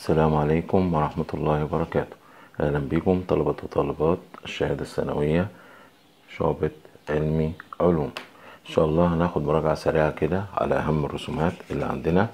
السلام عليكم ورحمة الله وبركاته. أهلا بكم طلبة وطالبات الشهادة الثانوية شعبة علمي علوم. إن شاء الله هناخد مراجعة سريعة كده على أهم الرسومات اللي عندنا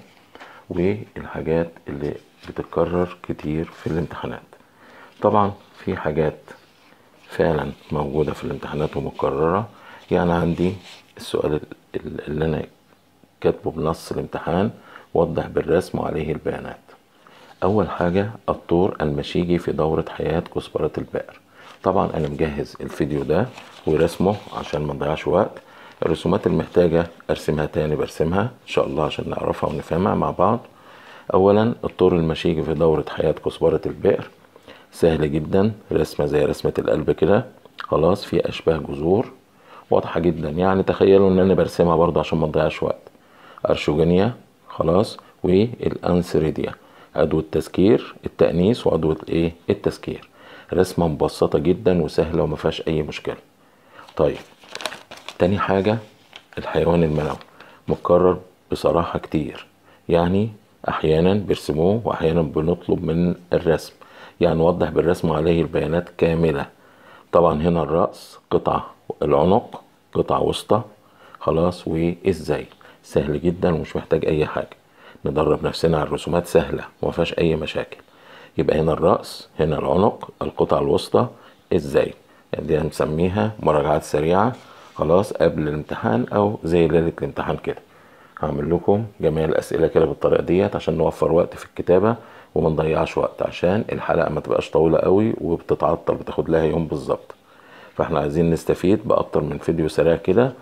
والحاجات اللي بتتكرر كتير في الامتحانات. طبعا في حاجات فعلا موجودة في الامتحانات ومكررة، يعني عندي السؤال اللي أنا كاتبه بنص الامتحان وضح بالرسم وعليه البيانات. اول حاجة الطور المشيجي في دورة حياة كزبرة البئر. طبعا انا مجهز الفيديو ده ورسمه عشان ما نضيعش وقت. الرسومات المحتاجة ارسمها تاني برسمها ان شاء الله عشان نعرفها ونفهمها مع بعض. اولا الطور المشيجي في دورة حياة كزبرة البئر سهل جدا، رسمة زي رسمة القلب كده، خلاص في اشباه جذور واضحة جدا، يعني تخيلوا ان انا برسمها برضه عشان ما نضيعش وقت. ارشوجينيا خلاص، والانسريديا عضو التذكير التأنيث وعضو التذكير. رسمة مبسطة جدا وسهلة وما فيهاش اي مشكلة. طيب تاني حاجة الحيوان المنوي متكرر بصراحة كتير، يعني احيانا بيرسموه واحيانا بنطلب من الرسم، يعني نوضح بالرسم عليه البيانات كاملة. طبعا هنا الرأس قطعة، العنق قطعة وسطى، خلاص، وازاي سهل جدا ومش محتاج اي حاجة. ندرب نفسنا على الرسومات سهلة وما فيهاش اي مشاكل. يبقى هنا الرأس، هنا العنق، القطعة الوسطى، ازاي، يعني دي هنسميها مراجعات سريعة خلاص قبل الامتحان او زي ليلة الامتحان كده. هعمل لكم جميع الاسئلة كده بالطريقة ديت عشان نوفر وقت في الكتابة وما نضيعش وقت، عشان الحلقة ما تبقاش طويلة قوي وبتتعطل بتاخد لها يوم بالظبط. فاحنا عايزين نستفيد باكتر من فيديو سريع كده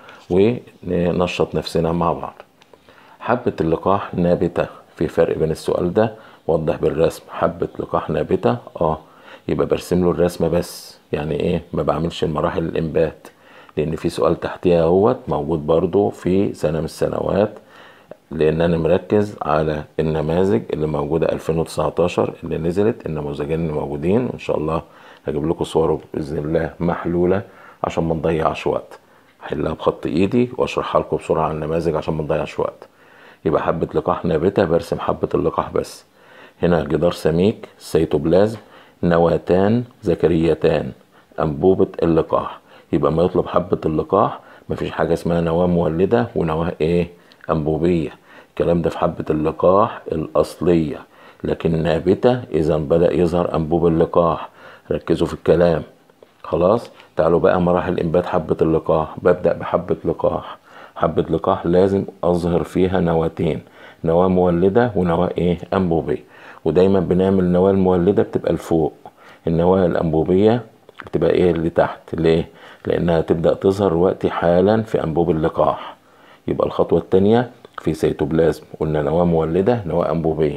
وننشط نفسنا مع بعض. حبة اللقاح نابتة، في فرق بين السؤال ده وضح بالرسم. حبة لقاح نابتة يبقى برسم له الرسمة بس، يعني ايه ما بعملش المراحل الانبات، لان في سؤال تحتيها اهوت موجود برضو في سنة من السنوات، لان انا مركز على النماذج اللي موجودة 2019 اللي نزلت، النموذجين اللي موجودين ان شاء الله هجيب لكم صوره باذن الله محلولة عشان ما نضيعش وقت. هحلها بخط ايدي واشرحها لكم بسرعة على النماذج عشان ما نضيعش وقت. يبقى حبة لقاح نابتة برسم حبة اللقاح بس. هنا جدار سميك سيتوبلازم، نواتان ذكريتان، أنبوبة اللقاح. يبقى ما يطلب حبة اللقاح مفيش حاجة اسمها نواة مولدة ونواة أنبوبية. الكلام ده في حبة اللقاح الأصلية، لكن نابتة إذا بدأ يظهر أنبوب اللقاح. ركزوا في الكلام. خلاص تعالوا بقى مراحل إنبات حبة اللقاح. ببدأ بحبة لقاح. حبة لقاح لازم أظهر فيها نواتين، نواة مولدة ونواة أنبوبية. ودايما بنعمل النواة المولدة بتبقى لفوق، النواة الأنبوبية بتبقى اللي تحت. ليه؟ لأنها تبدأ تظهر وقتي حالا في أنبوب اللقاح. يبقى الخطوة التانية في سيتوبلازم قلنا نواة مولدة نواة أنبوبية.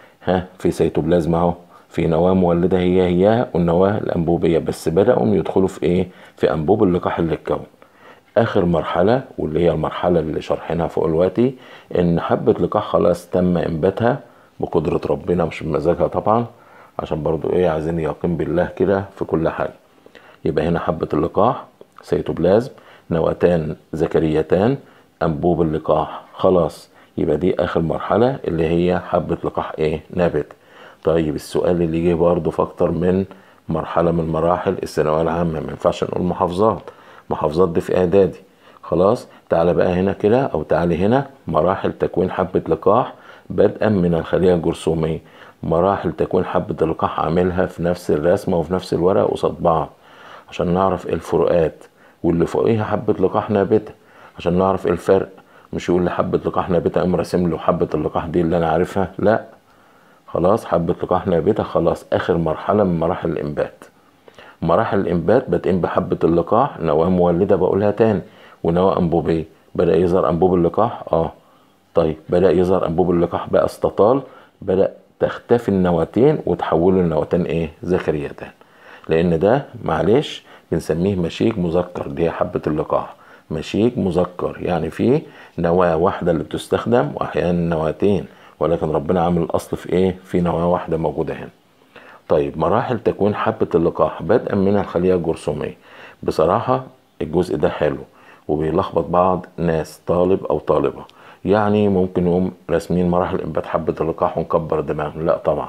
في سيتوبلازم اهو في نواة مولدة هي والنواة الأنبوبية، بس بدأوا يدخلوا في في أنبوب اللقاح اللي اتكون. اخر مرحلة واللي هي المرحلة اللي شرحناها فوق دلوقتي، ان حبة لقاح خلاص تم انباتها بقدرة ربنا مش بمزاجها طبعا، عشان برضو عايزين يقين بالله كده في كل حاجة. يبقى هنا حبة اللقاح سيتوبلازم، نواتان ذكريتان، انبوب اللقاح خلاص. يبقى دي اخر مرحلة اللي هي حبة لقاح نابت. طيب السؤال اللي جه برضو في اكتر من مرحلة من مراحل الثانوية العامة، ما ينفعش نقول محافظات، محافظات دي في اعدادي. خلاص تعالى بقى هنا كده او تعالي هنا مراحل تكوين حبة لقاح بدءا من الخلية الجرثومية. مراحل تكوين حبة اللقاح عاملها في نفس الرسمة وفي نفس الورقة قصاد بعض عشان نعرف الفروقات، واللي فوقيها حبة لقاح نابتة عشان نعرف الفرق. مش يقول لي حبة لقاح نابتة ام راسم له حبة اللقاح دي اللي انا عارفها، لا. خلاص حبة لقاح نابتة خلاص اخر مرحلة من مراحل الانبات. مراحل الانبات بتقوم بحبة اللقاح نواة مولدة بقولها تاني ونواة انبوبية. بدأ يظهر انبوب اللقاح طيب بدأ يظهر انبوب اللقاح بقى استطال، بدأ تختفي النواتين وتحولوا لنواتين ذكريتان، لان ده معلش بنسميه مشيج مذكر. دي حبة اللقاح مشيج مذكر، يعني فيه نواة واحدة اللي بتستخدم واحيانا نواتين، ولكن ربنا عامل الاصل في في نواة واحدة موجودة هنا. طيب مراحل تكوين حبة اللقاح بدءا من الخلية الجرثومية. بصراحة الجزء ده حلو وبيلخبط بعض ناس طالب او طالبة، يعني ممكن يقوم راسمين مراحل انبات حبة اللقاح ونكبر دماغنا. لا طبعا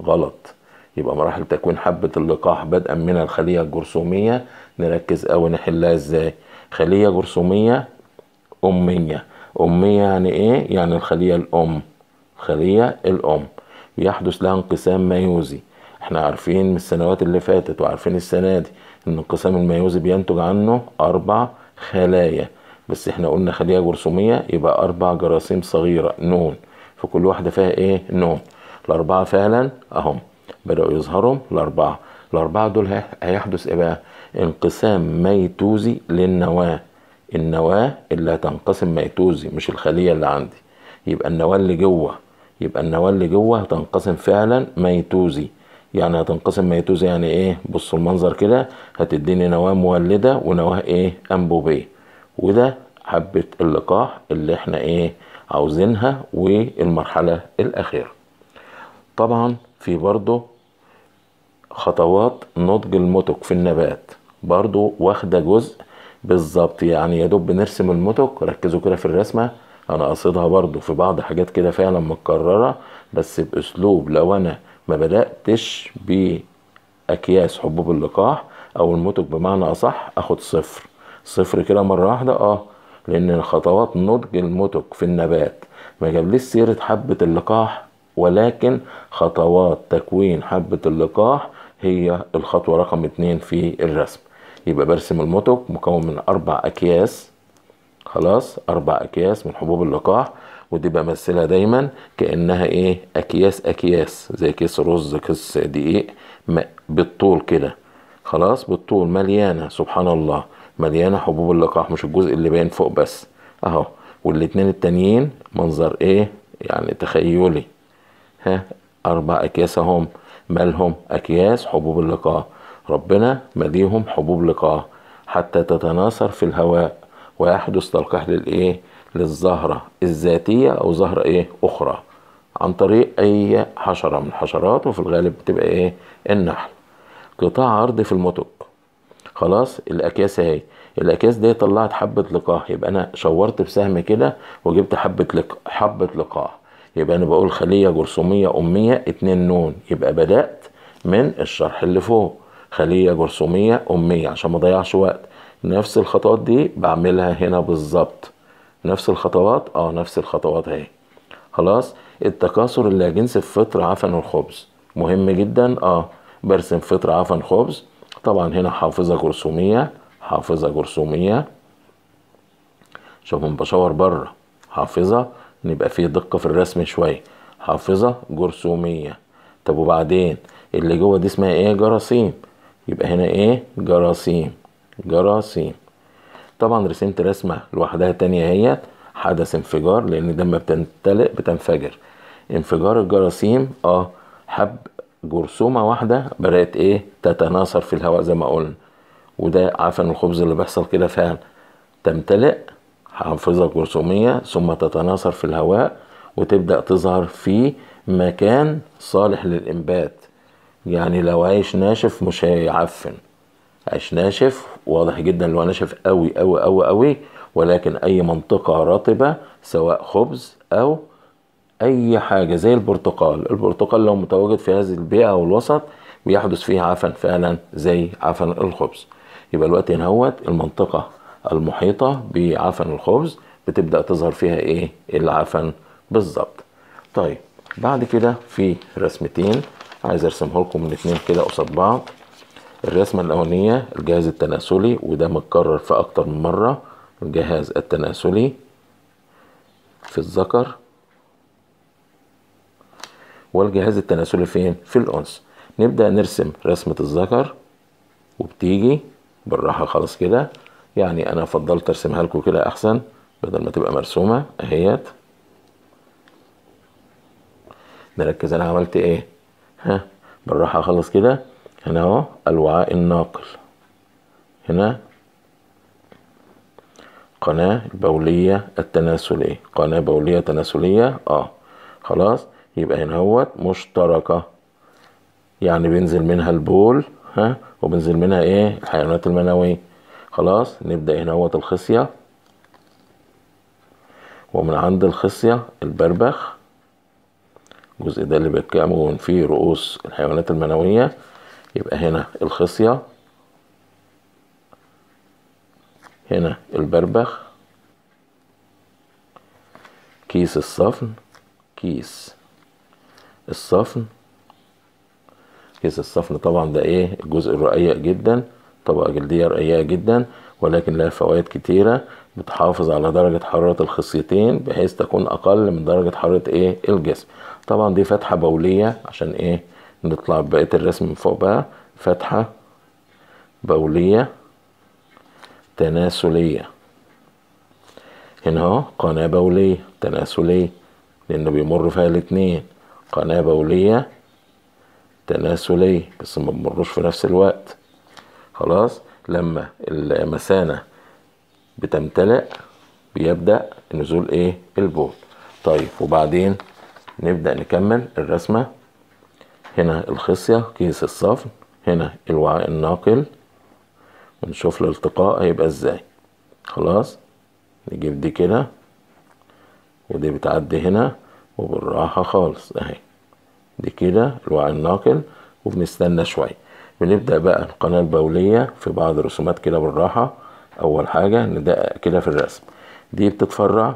غلط. يبقى مراحل تكوين حبة اللقاح بدءا من الخلية الجرثومية نركز أوي نحلها ازاي. خلية جرثومية أمية. أمية يعني ايه؟ يعني الخلية الأم، الخلية الأم يحدث لها انقسام ميوزي. احنا عارفين من السنوات اللي فاتت وعارفين السنة دي ان انقسام الميوزي بينتج عنه 4 خلايا، بس احنا قلنا خلية جرثومية يبقى 4 جراثيم صغيرة نون، في كل واحدة فيها ايه؟ نون. ال4 فعلا اهم بدأوا يظهروا ال4 دول هيحدث ايه بقى؟ انقسام ميتوزي للنواة. النواة اللي هتنقسم ميتوزي مش الخلية اللي عندي. يبقى النواة اللي جوه هتنقسم فعلا ميتوزي. يعني هتنقسم ميتوزي يعني ايه؟ بصوا المنظر كده، هتديني نواة مولدة ونواة ايه؟ انبوبية. وده حبة اللقاح اللي احنا ايه؟ عاوزينها والمرحلة الاخيرة. طبعا في برضو خطوات نضج المتك في النبات برضو واخدة جزء بالظبط. يعني يا دوب بنرسم المتك، ركزوا كده في الرسمة، انا قصدها برضو في بعض حاجات كده فعلا متكررة بس باسلوب. لو انا ما بدأتش باكياس حبوب اللقاح او المتك بمعنى اصح اخد صفر كده مرة واحدة، لان خطوات نضج المتك في النبات ما جابليش سيرة حبة اللقاح، ولكن خطوات تكوين حبة اللقاح هي الخطوة رقم 2 في الرسم. يبقى برسم المتك مكون من 4 أكياس، خلاص 4 أكياس من حبوب اللقاح. ودي بمثلها دايما كأنها ايه؟ أكياس زي كيس رز، كيس دقيق، بالطول كده، خلاص بالطول مليانة سبحان الله، مليانة حبوب اللقاح، مش الجزء اللي باين فوق بس اهو. والاتنين التانيين منظر ايه؟ يعني تخيلي. 4 أكياس هم مالهم؟ أكياس حبوب اللقاح. ربنا مليهم حبوب لقاح حتى تتناثر في الهواء ويحدث تلقيح للإيه؟ للزهرة الذاتية أو زهرة إيه؟ أخرى عن طريق أي حشرة من الحشرات، وفي الغالب بتبقى إيه؟ النحل. قطاع عرضي في المتك، خلاص الأكياس اهي. الأكياس دي طلعت حبة لقاح، يبقى أنا شورت بسهم كده وجبت حبة لقاح. يبقى أنا بقول خلية جرثومية أمية 2 نون. يبقى بدأت من الشرح اللي فوق، خلية جرثومية أمية عشان ما ضيعش وقت. نفس الخطوات دي بعملها هنا بالظبط، نفس الخطوات نفس الخطوات اهي. خلاص التكاثر اللاجنسي في فطر عفن الخبز مهم جدا. برسم فطر عفن خبز. طبعا هنا حافظة جرثومية. شوفوا بشاور بره حافظة، نبقى فيه دقة في الرسم شوية. حافظة جرثومية. طب وبعدين اللي جوه دي اسمها ايه؟ جراثيم. يبقى هنا ايه؟ جراثيم. طبعا رسمت رسمة لوحدها تانية هي حدث انفجار، لان لما بتمتلئ بتنفجر. انفجار الجراثيم حب جرثومة واحدة بدأت ايه؟ تتناثر في الهواء زي ما قلنا. وده عفن الخبز اللي بيحصل كده فعلا، تمتلئ حافظة جرثومية ثم تتناثر في الهواء وتبدأ تظهر في مكان صالح للإنبات. يعني لو عيش ناشف مش هيعفن، عيش ناشف واضح جدا لو ناشف قوي قوي قوي قوي، ولكن اي منطقة رطبة سواء خبز او اي حاجة زي البرتقال لو متواجد في هذه البيئة او الوسط بيحدث فيه عفن فعلا زي عفن الخبز. يبقى الوقت هنا المنطقة المحيطة بعفن الخبز بتبدأ تظهر فيها ايه؟ العفن بالظبط. طيب بعد كده في رسمتين عايز ارسمه لكم الاتنين كده قصاد بعض. الرسمة الأولانية الجهاز التناسلي، وده متكرر في أكتر من مرة. الجهاز التناسلي في الذكر، والجهاز التناسلي فين؟ في الأنثى. نبدأ نرسم رسمة الذكر وبتيجي بالراحة خالص كده. يعني أنا فضلت أرسمها لكم كده أحسن بدل ما تبقى مرسومة أهيت. نركز أنا عملت إيه. بالراحة خالص كده. هنا اهو الوعاء الناقل، هنا قناة بولية التناسلية، قناة بولية تناسلية خلاص. يبقى هنا هو مشتركة، يعني بينزل منها البول وبينزل منها ايه؟ الحيوانات المنوية. خلاص نبدأ هنا هو الخصية، ومن عند الخصية البربخ الجزء ده اللي بيتكون فيه رؤوس الحيوانات المنوية. يبقى هنا الخصية، هنا البربخ، كيس الصفن، كيس الصفن. كيس الصفن طبعا ده ايه الجزء الرقيق جدا، طبقة جلدية رقيقة جدا، ولكن لها فوائد كتيرة. بتحافظ على درجة حرارة الخصيتين بحيث تكون أقل من درجة حرارة ايه الجسم. طبعا دي فتحة بولية عشان ايه نطلع بقية الرسم من فوق بقى. فتحة بولية تناسلية. هنا اهو قناة بولية تناسلية لأنه بيمر فيها الاتنين. قناة بولية تناسلية بس ما بمروش في نفس الوقت. خلاص لما المثانة بتمتلئ بيبدأ نزول ايه البول. طيب وبعدين نبدأ نكمل الرسمة. هنا الخصية، كيس الصفن، هنا الوعاء الناقل، ونشوف الالتقاء هيبقى ازاي. خلاص نجيب دي كده، ودي بتعدي هنا وبالراحة خالص اهي. دي كده الوعاء الناقل، وبنستنى شوية. بنبدأ بقى القناة البولية في بعض الرسومات كده بالراحة. أول حاجة ندقق كده في الرسم. دي بتتفرع،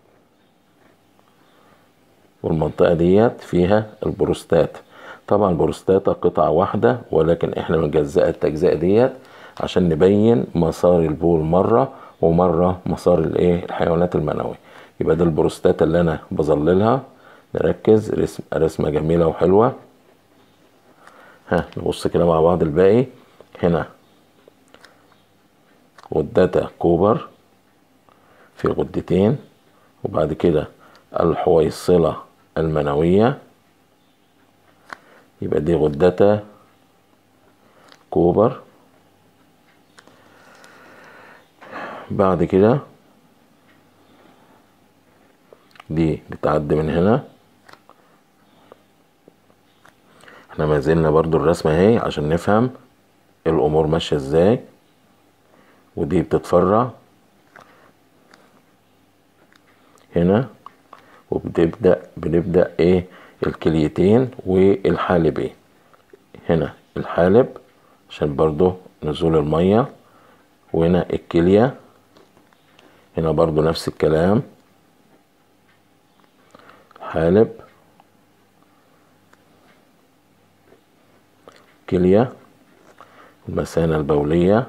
والمنطقة ديت فيها البروستات. طبعا البروستاتا قطعة واحدة، ولكن احنا بنجزأ التجزئة ديت عشان نبين مسار البول مرة، ومرة مسار الايه الحيوانات المنوية. يبقى ده البروستاتا اللي انا بظللها. نركز، رسمة جميلة وحلوة. نبص كده مع بعض الباقي. هنا غدة كوبر في غدتين، وبعد كده الحويصلة المنوية. يبقى دي غدة كوبر. بعد كده دي بتعدي من هنا. احنا ما زلنا برضو الرسمة اهي عشان نفهم الامور ماشية ازاي. ودي بتتفرع هنا، بنبدأ ايه الكليتين والحالبين. هنا الحالب عشان برضو نزول المية، وهنا الكلية. هنا برضو نفس الكلام، حالب كلية، المثانة البولية.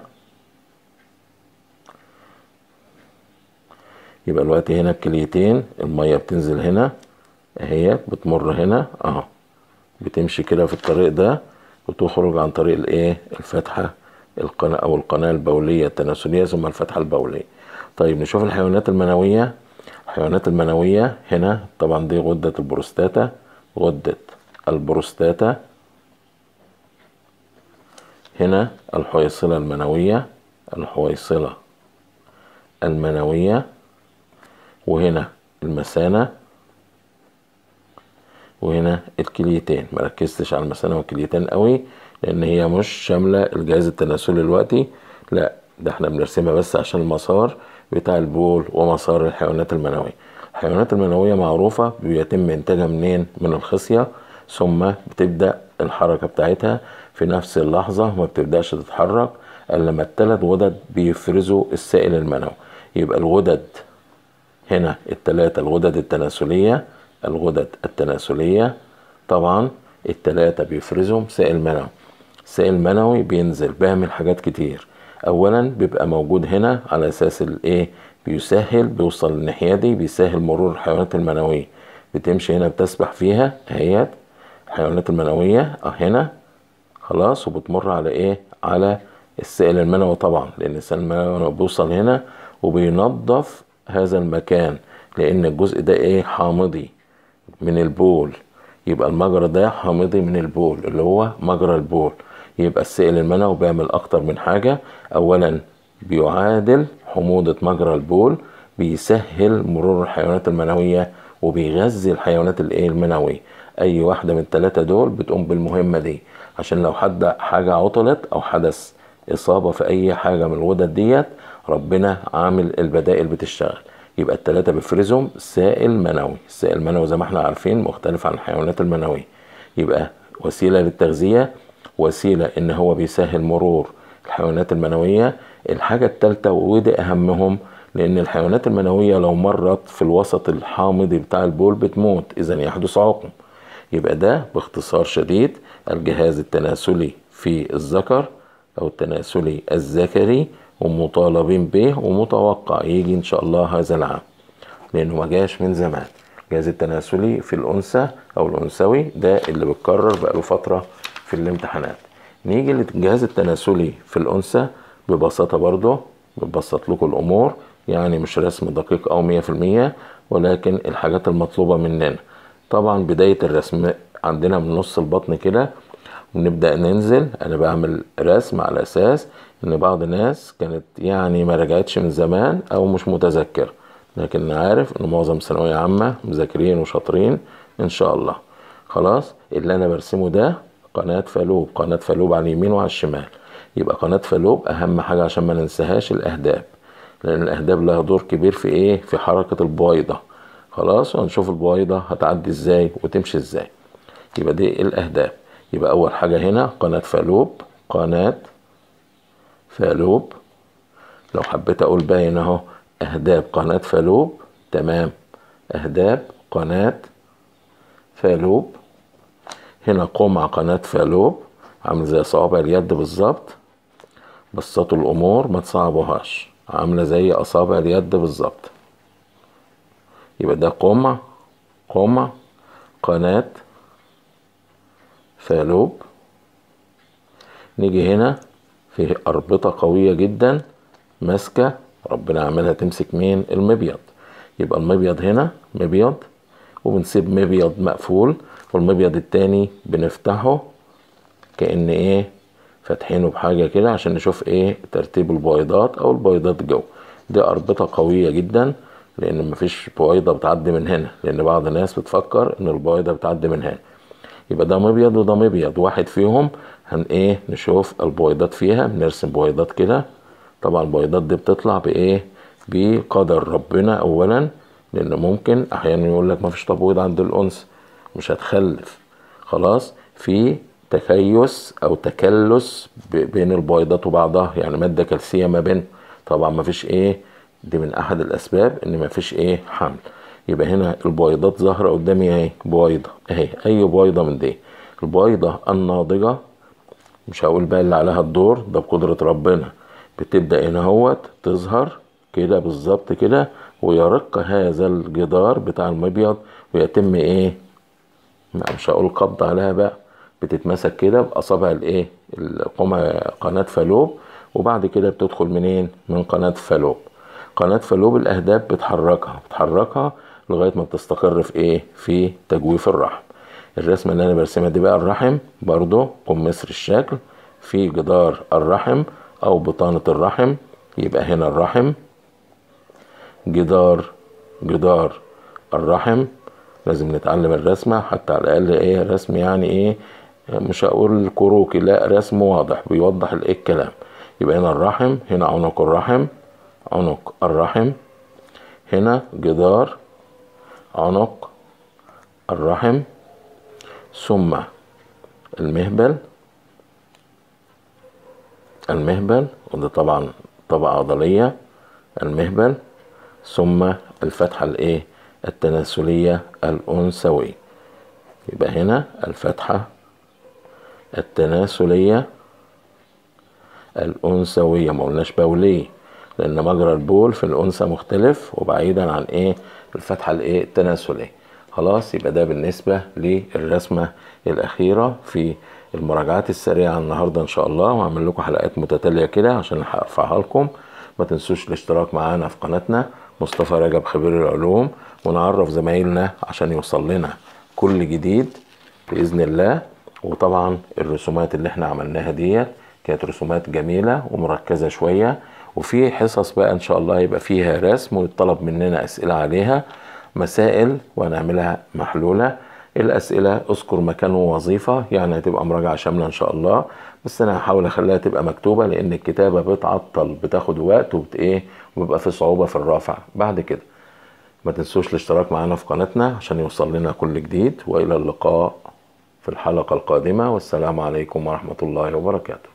يبقى الوقت هنا الكليتين المية بتنزل هنا اهي، بتمر هنا اهو، بتمشي كده في الطريق ده وتخرج عن طريق الايه الفتحة القناة او القناة البولية التناسلية ثم الفتحة البولية. طيب نشوف الحيوانات المنوية. الحيوانات المنوية هنا طبعا دي غدة البروستاتا. غدة البروستاتا. هنا الحويصلة المنوية. الحويصلة المنوية. وهنا المثانة، وهنا الكليتين. مركزتش على المثانة والكليتين قوي لان هي مش شاملة الجهاز التناسلي دلوقتي، لا ده احنا بنرسمها بس عشان المسار بتاع البول ومسار الحيوانات المنوية. الحيوانات المنوية معروفة بيتم انتاجها منين؟ من الخصية، ثم بتبدأ الحركة بتاعتها في نفس اللحظة. ما بتبدأش تتحرك الا لما الثلاث غدد بيفرزوا السائل المنوي. يبقى الغدد هنا الثلاثة الغدد التناسلية. الغدد التناسلية طبعا الثلاثة بيفرزوا سائل منوي. السائل المنوي بينزل بيعمل حاجات كتير. اولا بيبقى موجود هنا على اساس الايه بيسهل، بيوصل للناحية دي بيسهل مرور الحيوانات المنوية. بتمشي هنا بتسبح فيها اهيت الحيوانات المنوية هنا خلاص، وبتمر على ايه على السائل المنوي طبعا، لان السائل المنوي بيوصل هنا وبينظف هذا المكان، لان الجزء ده ايه حامضي من البول. يبقى المجرى ده حامضي من البول اللي هو مجرى البول. يبقى السائل المنوي بيعمل اكتر من حاجة. اولا بيعادل حموضة مجرى البول، بيسهل مرور الحيوانات المنوية، وبيغذي الحيوانات الايه المنوية. اي واحدة من الثلاثة دول بتقوم بالمهمة دي، عشان لو حاجة عطلت او حدث اصابة في اي حاجة من الغدد ديت ربنا عامل البدائل بتشتغل. يبقى التلاتة بيفرزهم سائل منوي. السائل المنوي زي ما احنا عارفين مختلف عن الحيوانات المنوية. يبقى وسيلة للتغذية، وسيلة ان هو بيسهل مرور الحيوانات المنوية. الحاجة التالتة ودي اهمهم، لان الحيوانات المنوية لو مرت في الوسط الحامضي بتاع البول بتموت، اذا يحدث عقم. يبقى ده باختصار شديد الجهاز التناسلي في الذكر او التناسلي الذكري، ومطالبين به ومتوقع يجي ان شاء الله هذا العام، لانه ما جاش من زمان. الجهاز التناسلي في الانثى او الانثوي ده اللي بتكرر بقاله فتره في الامتحانات. نيجي للجهاز التناسلي في الانثى ببساطه برضه، ببسط لكم الامور، يعني مش رسم دقيق او 100%، ولكن الحاجات المطلوبه مننا. طبعا بدايه الرسم عندنا من نص البطن كده، ونبدأ ننزل. انا بعمل رسم على اساس ان بعض الناس كانت يعني ما رجعتش من زمان او مش متذكر، لكن عارف ان معظم ثانوية عامة مذاكرين وشاطرين ان شاء الله. خلاص، اللي انا برسمه ده قناة فالوب، قناة فالوب على اليمين وعلى الشمال. يبقى قناة فالوب اهم حاجة عشان ما ننساهاش الاهداب، لان الاهداب لها دور كبير في ايه، في حركة البويضة. خلاص، وهنشوف البويضة هتعدي ازاي وتمشي ازاي. يبقى دي الاهداب. يبقى اول حاجة هنا قناة فالوب، قناة فالوب. لو حبيت اقول باين اهو اهداب قناة فالوب، تمام، اهداب قناة فالوب. هنا قمع قناة فالوب، عامل زي صوابع اليد بالظبط. بسطوا الامور ما تصعبوهاش، عاملة زي اصابع اليد بالظبط. يبقى ده قمع قناة فالوب. نيجي هنا في أربطة قوية جدا ماسكة، ربنا عملها تمسك مين؟ المبيض. يبقى المبيض هنا مبيض، وبنسيب مبيض مقفول، والمبيض التاني بنفتحه كأن ايه، فاتحينه بحاجة كده عشان نشوف ايه ترتيب البويضات او البويضات جو. دي أربطة قوية جدا، لأن مفيش بويضة بتعدي من هنا، لأن بعض الناس بتفكر إن البويضة بتعدي من هنا. يبقى ده مبيض وده مبيض، واحد فيهم ايه نشوف البويضات فيها، بنرسم بويضات كده. طبعا البويضات دي بتطلع بايه؟ بقدر ربنا اولا، لان ممكن احيانا يقول لك ما فيش تبويض عند الانثى مش هتخلف. خلاص، في تكيس او تكلس بين البويضات وبعضها، يعني ماده كالسيه ما بين. طبعا ما فيش ايه، دي من احد الاسباب ان ما فيش ايه حمل. يبقى هنا البويضات ظاهره قدامي اهي، بويضه اهي، اي بويضه من دي. البويضه الناضجه، مش هقول بقى اللي عليها الدور ده بقدرة ربنا، بتبدأ هنا هوت تظهر كده بالظبط كده، ويرق هذا الجدار بتاع المبيض، ويتم ايه، مش هقول قبض عليها بقى، بتتمسك كده بأصابع الايه، قناة فالوب. وبعد كده بتدخل منين؟ من قناة فالوب. قناة فالوب الأهداب بتحركها لغاية ما بتستقر في ايه، في تجويف الرحم. الرسمة اللي انا برسمها دي بقى الرحم، برضو قمصر الشكل في جدار الرحم او بطانة الرحم. يبقى هنا الرحم، جدار الرحم. لازم نتعلم الرسمة حتى على الاقل ايه، رسم يعني ايه، مش هقول كروكي، لا، رسم واضح بيوضح الايه الكلام. يبقى هنا الرحم، هنا عنق الرحم، عنق الرحم، هنا جدار عنق الرحم، ثم المهبل، وده طبعا طبقة عضلية، المهبل، ثم الفتحة الايه، التناسلية الأنثوية. يبقى هنا الفتحة التناسلية الأنثوية، ما قلناش بولية، لأن مجرى البول في الأنثى مختلف وبعيدا عن ايه، الفتحة الايه التناسلية. خلاص، يبقى ده بالنسبة للرسمة الأخيرة في المراجعات السريعة النهاردة إن شاء الله. وهعمل لكم حلقات متتالية كده عشان أرفعها لكم. ما تنسوش الاشتراك معانا في قناتنا مصطفى رجب خبير العلوم، ونعرف زمايلنا عشان يوصل لنا كل جديد بإذن الله. وطبعا الرسومات اللي احنا عملناها ديت كانت رسومات جميلة ومركزة شوية، وفي حصص بقى ان شاء الله يبقى فيها رسم ويطلب مننا اسئلة عليها، مسائل وهنعملها محلولة. الاسئلة اذكر مكان ووظيفة، يعني هتبقى مراجعة شاملة ان شاء الله، بس انا هحاول اخليها تبقى مكتوبة، لان الكتابة بتعطل، بتاخد وقت وبيبقى في صعوبة في الرافع بعد كده. ما تنسوش الاشتراك معنا في قناتنا عشان يوصل لنا كل جديد، وإلى اللقاء في الحلقة القادمة، والسلام عليكم ورحمة الله وبركاته.